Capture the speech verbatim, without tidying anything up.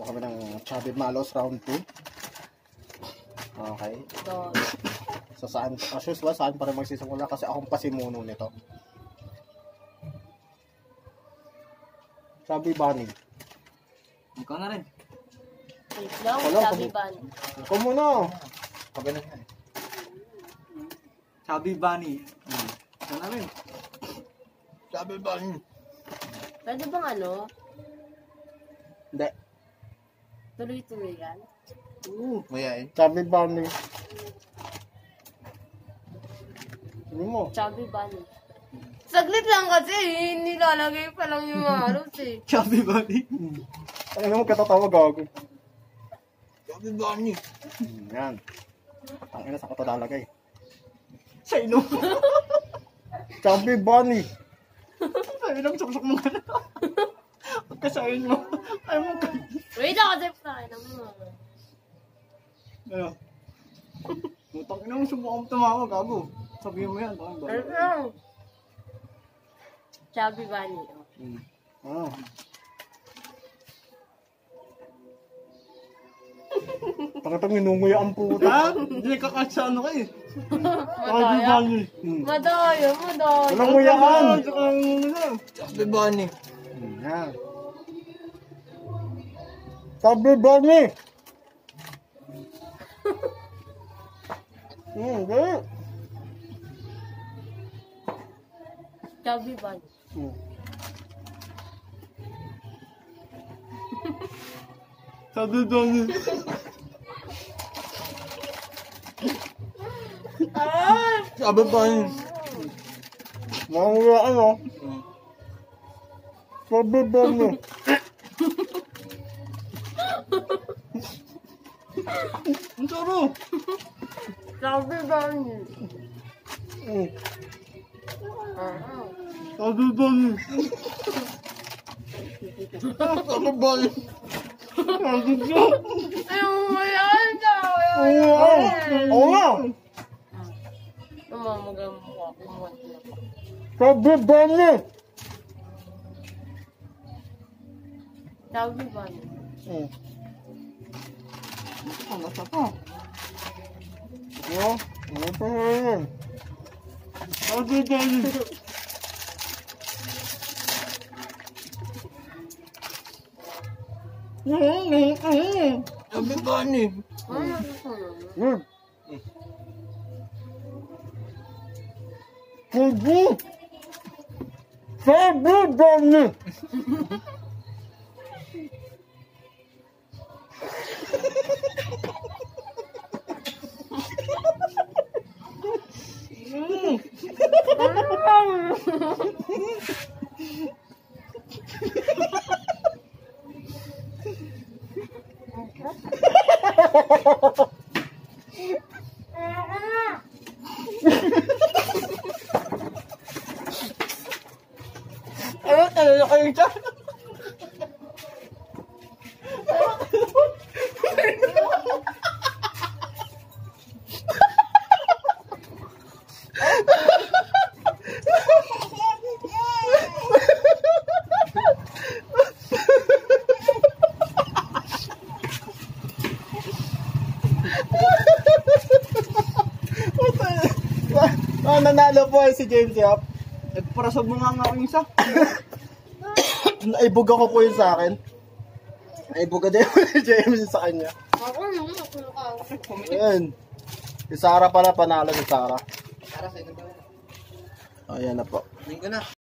po kami ng Chubby Malos round two. Okay. So, So saan, as usual, saan pa rin magsisimula kasi akong pasimuno nito. Chubby Bunny. Ikaw na rin. wait lang, Wala, sabi kung- ba? Ikaw muna. Pagano ka. Chubby Bunny. Hmm. Ikaw na rin. Chubby Bunny. Pwede bang ano, Hindi. tuloy-tuloy yan? Oo. Mayain. Chubby Bunny. Sabi mo. Chubby Bunny. Saglit lang kasi, nilalagay pa lang yung halos eh. Chubby Bunny. Ano naman katatawa gago. Chubby Bunny. Hmm, yan. Ang ina sa katadalagay. Sa ilong. Chubby Bunny. Sa ilong, suksok mo ka na. Pagkasayin mo. Ayaw mo ka. Wait lang kasi pa, ano mo. Ano? Mutang ina mo, subukang tumawag, gago. Sabihin mo yan, bakit ba? Ano lang? Chubby Bunny. Oh. Hmm. Ah. Pakitang inunguya ang puta. Ha? Hindi ka kasya ano ka eh. Chubby Madaya. Bunny. Hmm. Madaya, madaya. Walang nguyaan. Chubby Bunny. Hmm, yan. Chubby Bunny. Hmm, okay. Chubby Bunny. Hmm. Chubby Bunny. Ah! Chubby Bunny. Nanguyaan oh. Chubby Bunny. Ang saro. Chubby Bunny. Hmm. Ah. Chubby Bunny. Chubby Bunny. Ayaw mo yan, ayaw mo Oo. yan. Oo nga. Namamagang mukha ko mo. Chubby Bunny. Chubby Bunny. Hmm. Ang nasa pa. Ano? Ano pa yun? Chubby Bunny. Chubby Bunny. Ano gusto mo? Hmm. Chubby. Chubby Bunny. Ano talaga kayo dyan? Ah, nanalo po ay si James Yap. Nagparasab mo nga nga ako yung isa. Naibog ako po yun sa akin. Naibog din si James sa kanya. Ako naman, ako nakaw. Ayan. Si Sarah pala, panalo si Sarah. Para sa inyo ba? Ayan na po. Linggo na.